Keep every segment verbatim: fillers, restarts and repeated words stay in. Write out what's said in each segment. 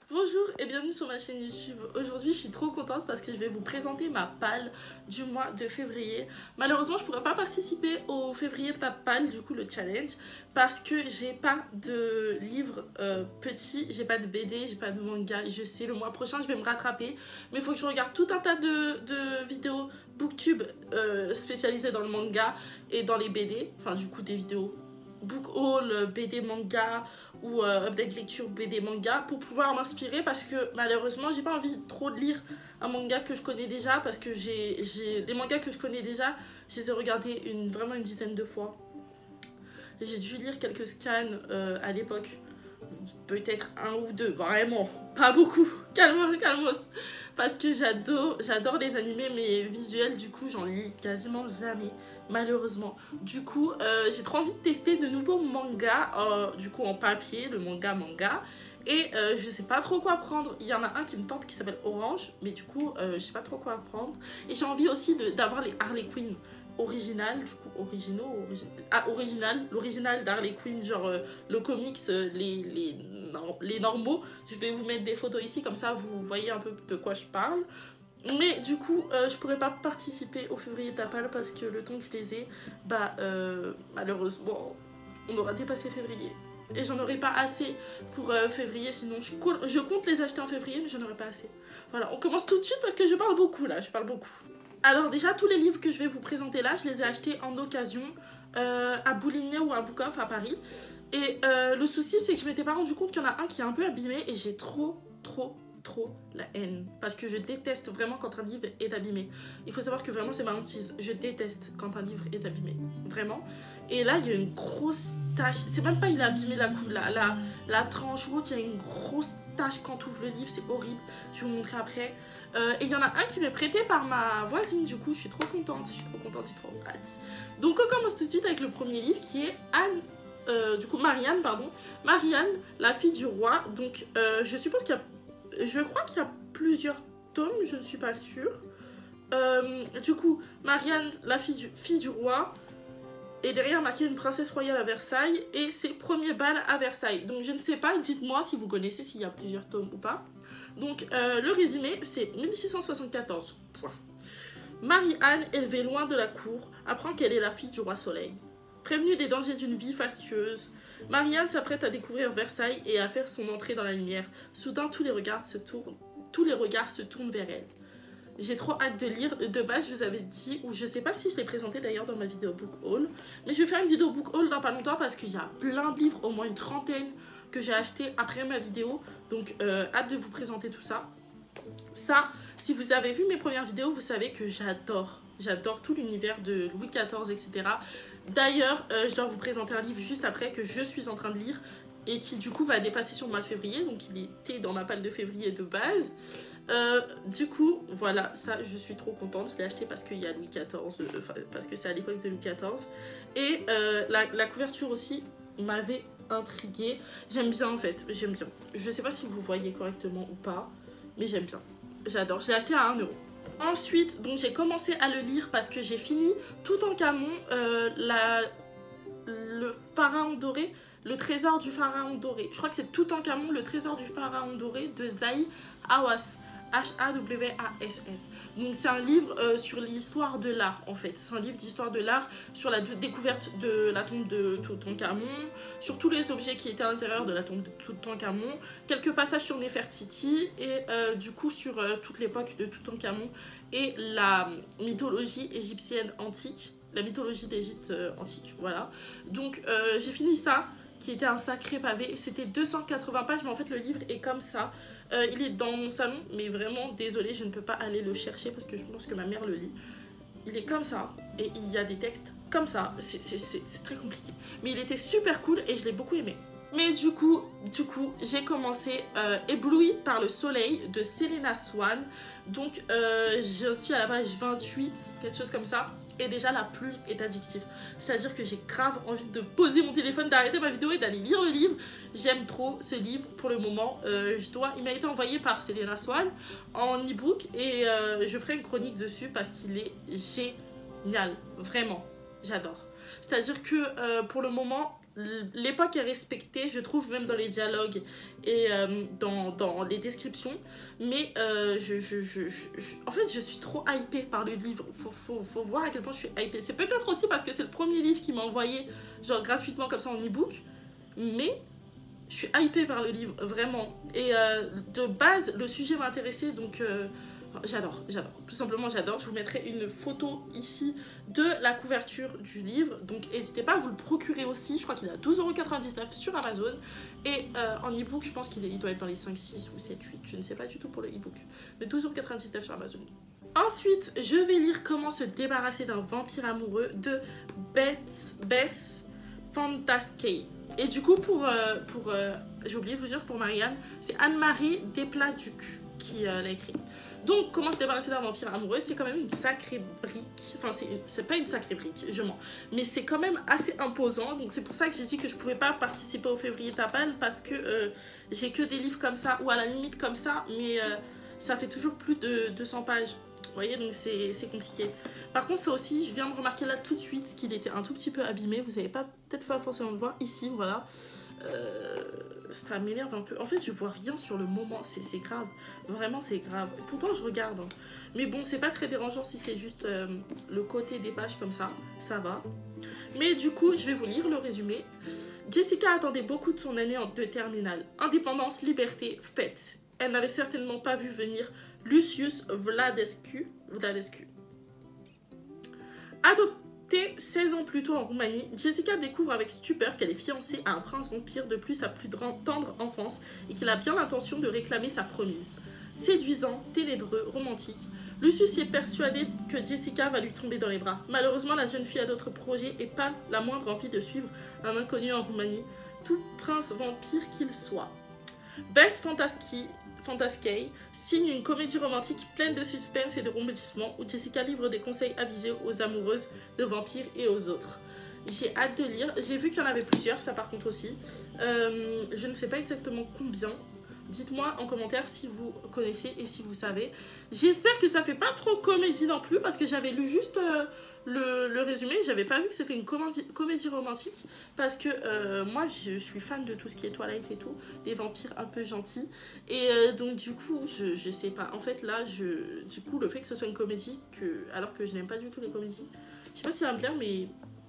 Bonjour et bienvenue sur ma chaîne YouTube. Aujourd'hui je suis trop contente parce que je vais vous présenter ma palle du mois de février. Malheureusement je pourrais pas participer au février pas palle, du coup le challenge, parce que j'ai pas de livre euh, petit, j'ai pas de B D, j'ai pas de manga. Je sais, le mois prochain je vais me rattraper, mais il faut que je regarde tout un tas de, de vidéos booktube euh, spécialisées dans le manga et dans les B D, enfin du coup des vidéos book haul, B D manga ou euh, update lecture B D manga pour pouvoir m'inspirer, parce que malheureusement j'ai pas envie trop de lire un manga que je connais déjà, parce que j'ai des mangas que je connais déjà, je les ai regardés une, vraiment une dizaine de fois. J'ai dû lire quelques scans euh, à l'époque, peut-être un ou deux, vraiment pas beaucoup, calmos, calmos, parce que j'adore j'adore les animés, mais visuels, du coup j'en lis quasiment jamais, malheureusement. Du coup euh, j'ai trop envie de tester de nouveaux mangas, euh, du coup en papier, le manga manga, et euh, je sais pas trop quoi prendre. Il y en a un qui me tente qui s'appelle Orange, mais du coup euh, je sais pas trop quoi prendre, et j'ai envie aussi d'avoir les Harley Quinn original, du coup originaux, origi ah, original, l'original d'Harley Quinn, genre euh, le comics, euh, les, les, non, les normaux. Je vais vous mettre des photos ici, comme ça vous voyez un peu de quoi je parle. Mais du coup, euh, je pourrais pas participer au février de la palle parce que le temps que je les ai, bah euh, malheureusement, on aura dépassé février. Et j'en aurai pas assez pour euh, février, sinon je, je compte les acheter en février, mais j'en aurai pas assez. Voilà, on commence tout de suite parce que je parle beaucoup là, je parle beaucoup. Alors déjà, tous les livres que je vais vous présenter là, je les ai achetés en occasion euh, à Bouligné ou à Book Off à Paris. Et euh, le souci, c'est que je m'étais pas rendu compte qu'il y en a un qui est un peu abîmé, et j'ai trop, trop, trop la haine. Parce que je déteste vraiment quand un livre est abîmé. Il faut savoir que vraiment, c'est ma hantise. Je déteste quand un livre est abîmé. Vraiment. Et là, il y a une grosse tache. C'est même pas il a abîmé la, la, la, la tranche haute, il y a une grosse tache quand tu ouvres le livre. C'est horrible. Je vais vous montrer après. Euh, et il y en a un qui m'est prêté par ma voisine, du coup je suis trop contente, je suis trop contente, j'ai trop hâte. Donc on commence tout de suite avec le premier livre qui est Anne, euh, du coup Marianne, pardon, Marianne, la fille du roi. Donc euh, je suppose qu'il y a, je crois qu'il y a plusieurs tomes, je ne suis pas sûre. Euh, du coup, Marianne, la fille du, fille du roi, et derrière marqué une princesse royale à Versailles et ses premiers bals à Versailles. Donc je ne sais pas, dites-moi si vous connaissez, s'il y a plusieurs tomes ou pas. Donc euh, le résumé, c'est mille six cent soixante-quatorze. Point. Marie-Anne, élevée loin de la cour, apprend qu'elle est la fille du roi Soleil. Prévenue des dangers d'une vie fastueuse, Marie-Anne s'apprête à découvrir Versailles et à faire son entrée dans la lumière. Soudain, tous les regards se tournent, tous les regards se tournent vers elle. J'ai trop hâte de lire. De base, je vous avais dit, ou je sais pas si je l'ai présenté d'ailleurs dans ma vidéo book haul, mais je vais faire une vidéo book haul dans pas longtemps parce qu'il y a plein de livres, au moins une trentaine, que j'ai acheté après ma vidéo. Donc, euh, hâte de vous présenter tout ça. Ça, si vous avez vu mes premières vidéos, vous savez que j'adore. J'adore tout l'univers de Louis quatorze, et cetera. D'ailleurs, euh, je dois vous présenter un livre juste après que je suis en train de lire et qui du coup va dépasser sur le mois de février. Donc, il était dans ma palle de février de base. Euh, du coup, voilà, ça, je suis trop contente. Je l'ai acheté parce qu'il y a Louis quatorze, euh, enfin, parce que c'est à l'époque de Louis quatorze. Et euh, la, la couverture aussi m'avait intriguée. J'aime bien en fait, j'aime bien. Je sais pas si vous voyez correctement ou pas, mais j'aime bien. J'adore. Je l'ai acheté à un euro. Ensuite, donc j'ai commencé à le lire parce que j'ai fini Toutankhamon, euh, la, le pharaon doré, le trésor du pharaon doré. Je crois que c'est Toutankhamon, le trésor du pharaon doré de Zahi Hawass. H A W A S S. Donc c'est un livre euh, sur l'histoire de l'art en fait. C'est un livre d'histoire de l'art sur la découverte de la tombe de Toutankhamon, sur tous les objets qui étaient à l'intérieur de la tombe de Toutankhamon, quelques passages sur Néfertiti et euh, du coup sur euh, toute l'époque de Toutankhamon et la mythologie égyptienne antique, la mythologie d'Égypte euh, antique, voilà. Donc euh, j'ai fini ça, qui était un sacré pavé. C'était deux cent quatre-vingts pages, mais en fait le livre est comme ça. Euh, il est dans mon salon, mais vraiment désolée, je ne peux pas aller le chercher parce que je pense que ma mère le lit. Il est comme ça, et il y a des textes comme ça, c'est très compliqué. Mais il était super cool et je l'ai beaucoup aimé. Mais du coup, du coup, j'ai commencé euh, Éblouie par le soleil de Selena Swan. Donc euh, je suis à la page vingt-huit, quelque chose comme ça. Et déjà la plume est addictive. C'est-à-dire que j'ai grave envie de poser mon téléphone, d'arrêter ma vidéo et d'aller lire le livre. J'aime trop ce livre pour le moment. Euh, je dois... Il m'a été envoyé par Selena Swan en e-book et euh, je ferai une chronique dessus parce qu'il est génial. Vraiment, j'adore. C'est-à-dire que euh, pour le moment, l'époque est respectée, je trouve, même dans les dialogues et euh, dans, dans les descriptions. Mais euh, je, je, je, je, je, en fait, je suis trop hypée par le livre. Faut, faut, faut voir à quel point je suis hypée. C'est peut-être aussi parce que c'est le premier livre qui m'a envoyé, genre gratuitement comme ça en e-book. Mais je suis hypée par le livre, vraiment. Et euh, de base, le sujet m'a intéressée, donc... Euh, J'adore, j'adore. Tout simplement, j'adore. Je vous mettrai une photo ici de la couverture du livre. Donc, n'hésitez pas à vous le procurer aussi. Je crois qu'il est à douze euros quatre-vingt-dix-neuf sur Amazon. Et euh, en e-book, je pense qu'il il doit être dans les cinq, six ou sept, huit. Je ne sais pas du tout pour le e-book. Mais douze euros quatre-vingt-dix-neuf sur Amazon. Ensuite, je vais lire Comment se débarrasser d'un vampire amoureux de Beth, Bess Fantaskey. Et du coup, pour... Euh, pour euh, j'ai oublié de vous dire, pour Marianne, c'est Anne-Marie Desplats-Duc qui euh, l'a écrit. Donc, comment se débarrasser d'un vampire amoureux, c'est quand même une sacrée brique. Enfin, c'est pas une sacrée brique, je mens. Mais c'est quand même assez imposant. Donc, c'est pour ça que j'ai dit que je pouvais pas participer au février Tapal. Parce que euh, j'ai que des livres comme ça, ou à la limite comme ça. Mais euh, ça fait toujours plus de deux cents pages. Vous voyez, donc c'est compliqué. Par contre, ça aussi, je viens de remarquer là tout de suite qu'il était un tout petit peu abîmé. Vous n'avez pas peut-être pas forcément le voir ici, voilà. Euh, ça m'énerve un peu. En fait, je vois rien sur le moment. C'est grave. Vraiment, c'est grave. Pourtant, je regarde. Hein. Mais bon, c'est pas très dérangeant si c'est juste euh, le côté des pages comme ça. Ça va. Mais du coup, je vais vous lire le résumé. Jessica attendait beaucoup de son année de terminale. Indépendance, liberté, fête. Elle n'avait certainement pas vu venir Lucius Vladescu. Vladescu. Adoptée seize ans plus tôt en Roumanie, Jessica découvre avec stupeur qu'elle est fiancée à un prince vampire depuis sa plus tendre enfance et qu'il a bien l'intention de réclamer sa promise. Séduisant, ténébreux, romantique, Lucius est persuadé que Jessica va lui tomber dans les bras. Malheureusement, la jeune fille a d'autres projets et pas la moindre envie de suivre un inconnu en Roumanie, tout prince vampire qu'il soit. Bess Fantaskey Fantaskey signe une comédie romantique pleine de suspense et de rebondissements où Jessica livre des conseils avisés aux amoureuses de vampires et aux autres. J'ai hâte de lire. J'ai vu qu'il y en avait plusieurs, ça par contre aussi. Euh, je ne sais pas exactement combien. Dites-moi en commentaire si vous connaissez et si vous savez. J'espère que ça fait pas trop comédie non plus parce que j'avais lu juste euh, le, le résumé. J'avais pas vu que c'était une comédie, comédie romantique parce que euh, moi je suis fan de tout ce qui est Twilight et tout. Des vampires un peu gentils. Et euh, donc du coup, je, je sais pas. En fait là, je, du coup, le fait que ce soit une comédie, que, alors que je n'aime pas du tout les comédies, je sais pas si ça va me plaire mais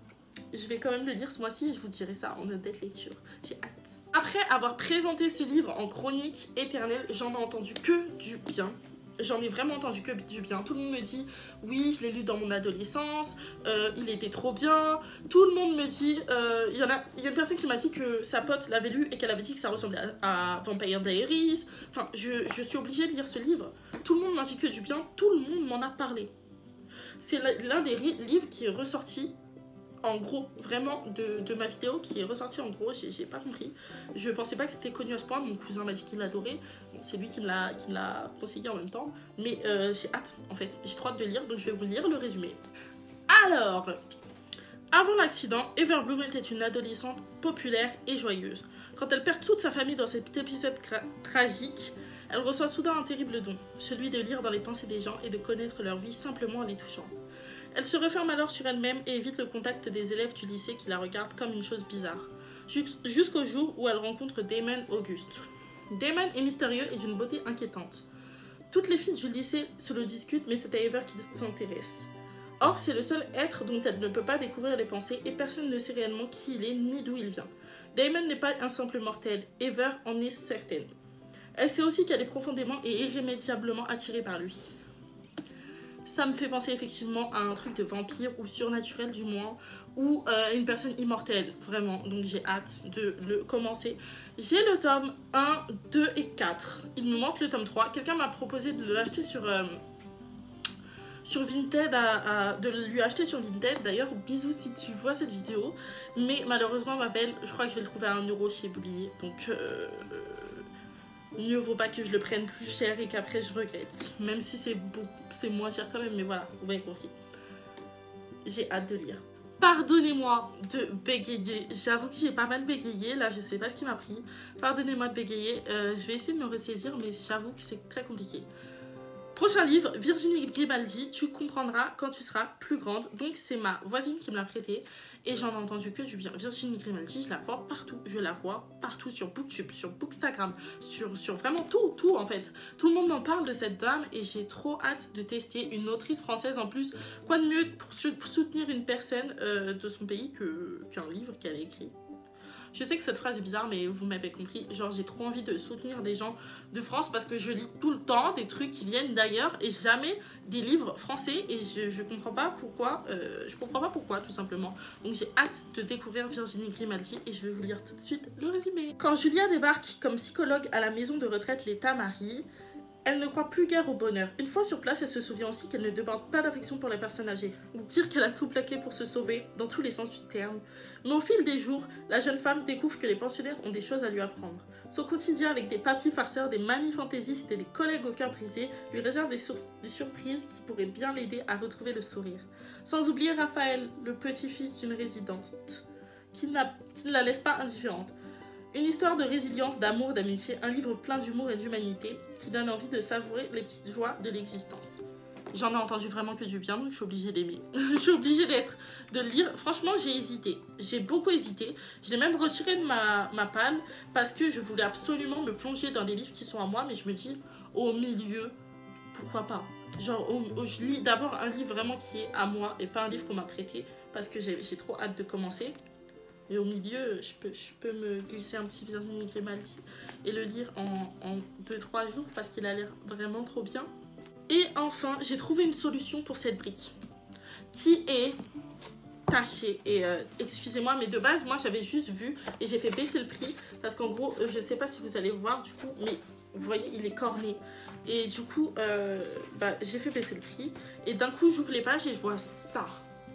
je vais quand même le lire ce mois-ci et je vous dirai ça en update lecture. J'ai hâte. Après avoir présenté ce livre en chronique éternelle, j'en ai entendu que du bien. J'en ai vraiment entendu que du bien. Tout le monde me dit, oui, je l'ai lu dans mon adolescence, euh, il était trop bien. Tout le monde me dit, euh, il y en a, il y a une personne qui m'a dit que sa pote l'avait lu et qu'elle avait dit que ça ressemblait à, à Vampire Diaries. Enfin, je, je suis obligée de lire ce livre. Tout le monde m'a dit que du bien, tout le monde m'en a parlé. C'est l'un des livres qui est ressorti en gros, vraiment, de, de ma vidéo qui est ressortie en gros, j'ai pas compris. Je pensais pas que c'était connu à ce point, mon cousin m'a dit qu'il l'adorait. Bon, c'est lui qui me l'a conseillé en même temps. Mais euh, j'ai hâte, en fait. J'ai trop hâte de lire, donc je vais vous lire le résumé. Alors, avant l'accident, Everbloom était une adolescente populaire et joyeuse. Quand elle perd toute sa famille dans cet épisode tragique, elle reçoit soudain un terrible don, celui de lire dans les pensées des gens et de connaître leur vie simplement en les touchant. Elle se referme alors sur elle-même et évite le contact des élèves du lycée qui la regardent comme une chose bizarre. Jusqu'au jour où elle rencontre Damon Auguste. Damon est mystérieux et d'une beauté inquiétante. Toutes les filles du lycée se le discutent, mais c'est à Ever qui s'intéresse. Or, c'est le seul être dont elle ne peut pas découvrir les pensées et personne ne sait réellement qui il est ni d'où il vient. Damon n'est pas un simple mortel, Ever en est certaine. Elle sait aussi qu'elle est profondément et irrémédiablement attirée par lui. Ça me fait penser effectivement à un truc de vampire ou surnaturel du moins, ou euh, une personne immortelle, vraiment. Donc j'ai hâte de le commencer. J'ai le tome un, deux et quatre. Il me manque le tome trois. Quelqu'un m'a proposé de l'acheter sur, euh, sur Vinted, à, à, de lui acheter sur Vinted. D'ailleurs, bisous si tu vois cette vidéo. Mais malheureusement, ma belle, je crois que je vais le trouver à un euro chez Bully. Donc... Euh, mieux vaut pas que je le prenne plus cher et qu'après je regrette. Même si c'est c'est moins cher quand même, mais voilà, vous m'avez compris. J'ai hâte de lire. Pardonnez-moi de bégayer. J'avoue que j'ai pas mal bégayé. Là, je sais pas ce qui m'a pris. Pardonnez-moi de bégayer. Euh, je vais essayer de me ressaisir, mais j'avoue que c'est très compliqué. Prochain livre, Virginie Grimaldi, tu comprendras quand tu seras plus grande. Donc c'est ma voisine qui me l'a prêté. et j'en ai entendu que du bien. Virginie Grimaldi, je la vois partout, je la vois partout sur Booktube, sur Bookstagram, sur, sur vraiment tout, tout en fait. Tout le monde m'en parle de cette dame et j'ai trop hâte de tester une autrice française en plus. Quoi de mieux pour, pour soutenir une personne euh, de son pays que, qu'un livre qu'elle a écrit. Je sais que cette phrase est bizarre, mais vous m'avez compris. Genre, j'ai trop envie de soutenir des gens de France parce que je lis tout le temps des trucs qui viennent d'ailleurs et jamais des livres français. Et je, je comprends pas pourquoi. Euh, je comprends pas pourquoi, tout simplement. Donc, j'ai hâte de découvrir Virginie Grimaldi et je vais vous lire tout de suite le résumé. Quand Julia débarque comme psychologue à la maison de retraite Les Tamaris, elle ne croit plus guère au bonheur. Une fois sur place, elle se souvient aussi qu'elle ne demande pas d'affection pour les personnes âgées. Dire qu'elle a tout plaqué pour se sauver, dans tous les sens du terme. Mais au fil des jours, la jeune femme découvre que les pensionnaires ont des choses à lui apprendre. Son quotidien avec des papis farceurs, des mamies fantaisistes et des collègues au cœur brisé lui réserve des, sur des surprises qui pourraient bien l'aider à retrouver le sourire. Sans oublier Raphaël, le petit-fils d'une résidente, qui, qui ne la laisse pas indifférente. Une histoire de résilience, d'amour, d'amitié, un livre plein d'humour et d'humanité qui donne envie de savourer les petites joies de l'existence. J'en ai entendu vraiment que du bien, donc je suis obligée d'aimer. Je suis obligée d'être, de le lire. Franchement, j'ai hésité. J'ai beaucoup hésité. Je l'ai même retiré de ma, ma palle parce que je voulais absolument me plonger dans des livres qui sont à moi, mais je me dis, au milieu, pourquoi pas? Genre, au, au, je lis d'abord un livre vraiment qui est à moi et pas un livre qu'on m'a prêté parce que j'ai trop hâte de commencer. Et au milieu, je peux, je peux me glisser un petit Virginie Grimaldi et le lire en deux trois jours parce qu'il a l'air vraiment trop bien. Et enfin, j'ai trouvé une solution pour cette brique qui est tachée. Et euh, excusez-moi, mais de base, moi j'avais juste vu et j'ai fait baisser le prix parce qu'en gros, je ne sais pas si vous allez voir du coup, mais vous voyez, il est corné. Et du coup, euh, bah, j'ai fait baisser le prix et d'un coup, j'ouvre les pages et je vois ça.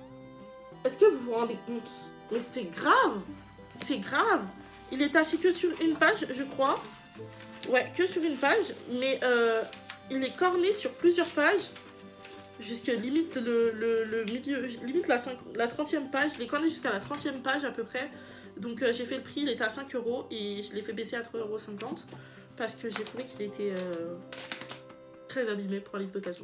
Est-ce que vous vous rendez compte? Mais c'est grave, c'est grave. Il est taché que sur une page, je crois. Ouais, que sur une page, mais euh, il est corné sur plusieurs pages. Jusque limite le, le, le milieu, limite la, cinq, la trentième page. Il est corné jusqu'à la trentième page à peu près. Donc euh, j'ai fait le prix, il était à cinq euros et je l'ai fait baisser à trois euros cinquante. Parce que j'ai trouvé qu'il était euh, très abîmé pour un livre d'occasion.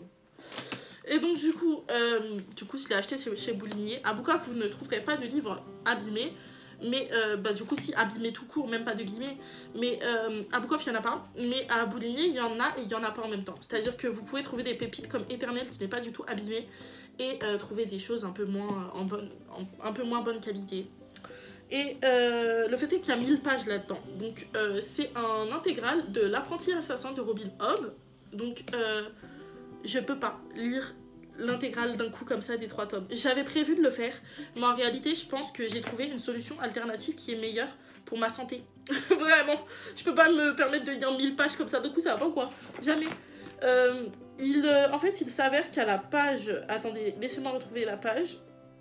Et donc du coup, euh, du coup, je l'ai acheté chez, chez Boulinier. À Bouka, vous ne trouverez pas de livre abîmé. Mais euh, bah, du coup, si abîmé tout court, même pas de guillemets. Mais euh, à Bouka, il n'y en a pas. Mais à Boulinier, il y en a et il n'y en a pas en même temps. C'est-à-dire que vous pouvez trouver des pépites comme Éternel qui n'est pas du tout abîmé. Et euh, trouver des choses un peu moins, en bonne, en, un peu moins bonne qualité. Et euh, le fait est qu'il y a mille pages là-dedans. Donc euh, c'est un intégral de L'apprenti assassin de Robin Hobb. Donc euh, je peux pas lire l'intégrale d'un coup comme ça des trois tomes. J'avais prévu de le faire, mais en réalité je pense que j'ai trouvé une solution alternative qui est meilleure pour ma santé. Vraiment, je peux pas me permettre de lire mille pages comme ça d'un coup, ça va pas quoi. Jamais. Euh, il, euh, en fait, il s'avère qu'à la page... Attendez, laissez-moi retrouver la page.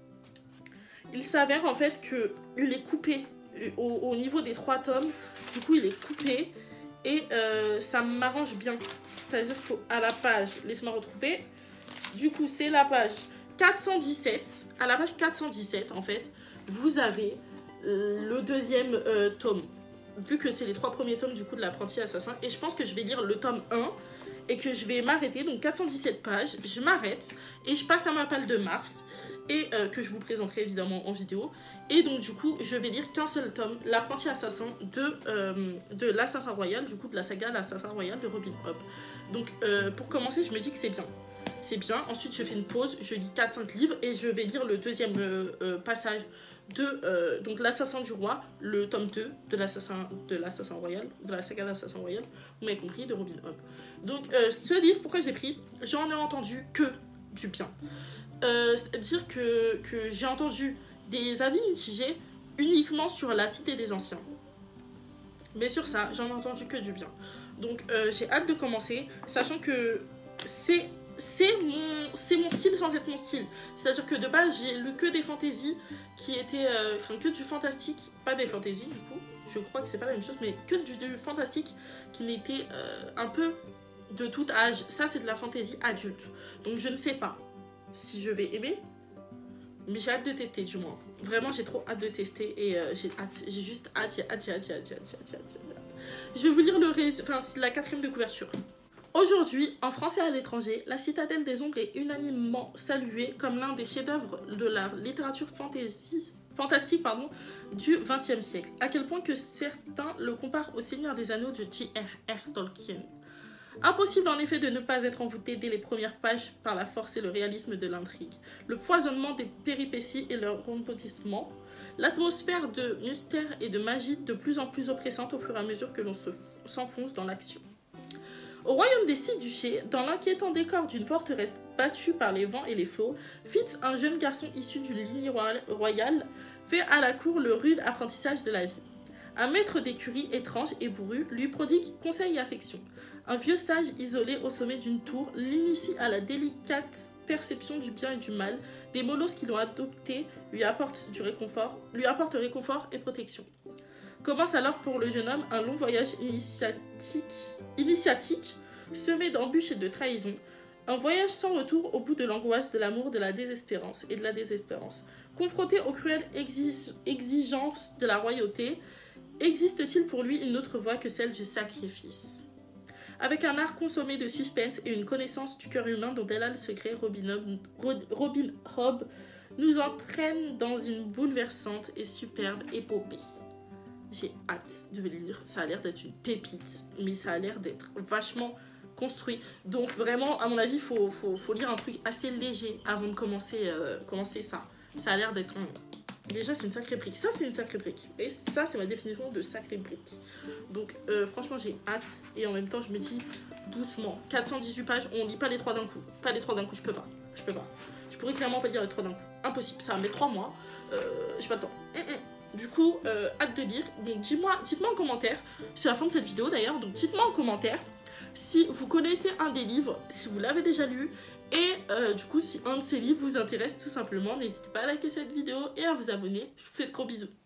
Il s'avère en fait qu'il est coupé au, au niveau des trois tomes. Du coup, il est coupé et euh, ça m'arrange bien. C'est-à-dire qu'à la page, laissez-moi retrouver. Du coup, c'est la page quatre cent dix-sept. À la page quatre cent dix-sept, en fait, vous avez euh, le deuxième euh, tome. Vu que c'est les trois premiers tomes du coup de l'apprenti assassin. Et je pense que je vais lire le tome un et que je vais m'arrêter. Donc quatre cent dix-sept pages, je m'arrête et je passe à ma palle de mars. Et euh, que je vous présenterai évidemment en vidéo. Et donc du coup, je vais lire qu'un seul tome, l'apprenti assassin de, euh, de l'Assassin Royal, du coup de la saga l'Assassin Royal de Robin Hobb. Donc euh, pour commencer, je me dis que c'est bien. C'est bien. Ensuite, je fais une pause, je lis quatre cinq livres et je vais lire le deuxième euh, euh, passage de euh, donc l'Assassin du Roi, le tome deux de l'Assassin de l'Assassin Royal, de la saga l'Assassin Royal, vous m'avez compris, de Robin Hobb. Donc euh, ce livre, pourquoi j'ai pris? J'en ai entendu que du bien. Euh, C'est-à-dire que, que j'ai entendu des avis mitigés uniquement sur la Cité des Anciens. Mais sur ça, j'en ai entendu que du bien. Donc euh, j'ai hâte de commencer, sachant que c'est c'est mon, c'est mon style sans être mon style. C'est-à-dire que de base, j'ai lu que des fantaisies qui étaient... Euh, enfin, que du fantastique, pas des fantaisies du coup. Je crois que c'est pas la même chose, mais que du, du fantastique qui n'était euh, un peu de tout âge. Ça, c'est de la fantaisie adulte. Donc je ne sais pas si je vais aimer, mais j'ai hâte de tester du moins. Vraiment, j'ai trop hâte de tester et euh, j'ai hâte, j'ai juste hâte, j'ai hâte, j'ai hâte, j'ai hâte, j'ai hâte, j'ai hâte, j'ai hâte. Je vais vous lire le rés... enfin, la quatrième de couverture. Aujourd'hui, en France et à l'étranger, La Citadelle des Ombres est unanimement saluée comme l'un des chefs-d'œuvre de la littérature fantaisiste, fantastique pardon, du vingtième siècle, à quel point que certains le comparent au Seigneur des Anneaux de J R R Tolkien. Impossible en effet de ne pas être envoûté dès les premières pages par la force et le réalisme de l'intrigue, le foisonnement des péripéties et leur rebondissement, l'atmosphère de mystère et de magie de plus en plus oppressante au fur et à mesure que l'on s'enfonce dans l'action. Au royaume des six duchés, dans l'inquiétant décor d'une forteresse battue par les vents et les flots, Fitz, un jeune garçon issu d'une lignée royale, fait à la cour le rude apprentissage de la vie. Un maître d'écurie étrange et bourru lui prodigue conseil et affection. Un vieux sage isolé au sommet d'une tour l'initie à la délicate perception du bien et du mal. Des molosses qui l'ont adopté lui apportent du réconfort, lui apportent réconfort et protection. Commence alors pour le jeune homme un long voyage initiatique, initiatique semé d'embûches et de trahisons. Un voyage sans retour au bout de l'angoisse, de l'amour, de la désespérance et de la désespérance. Confronté aux cruelles exig- exigences de la royauté, existe-t-il pour lui une autre voie que celle du sacrifice? Avec un art consommé de suspense et une connaissance du cœur humain dont elle a le secret, Robin Hood, Robin Hood nous entraîne dans une bouleversante et superbe épopée. J'ai hâte de le lire, ça a l'air d'être une pépite, mais ça a l'air d'être vachement construit. Donc vraiment, à mon avis, il faut, faut, faut lire un truc assez léger avant de commencer, euh, commencer ça. Ça a l'air d'être un... Déjà, c'est une sacrée brique. Ça, c'est une sacrée brique. Et ça, c'est ma définition de sacrée brique. Donc, euh, franchement, j'ai hâte. Et en même temps, je me dis doucement. quatre cent dix-huit pages, on lit pas les trois d'un coup. Pas les trois d'un coup, je peux pas. Je peux pas. Je pourrais clairement pas lire les trois d'un coup. Impossible. Ça va mettre trois mois. Euh, j'ai pas le temps. Mm -mm. Du coup, euh, hâte de lire. Donc, dis-moi, dites-moi en commentaire. C'est la fin de cette vidéo d'ailleurs. Donc, dites-moi en commentaire si vous connaissez un des livres, si vous l'avez déjà lu. Et euh, du coup, si un de ces livres vous intéresse tout simplement, n'hésitez pas à liker cette vidéo et à vous abonner. Je vous fais de gros bisous.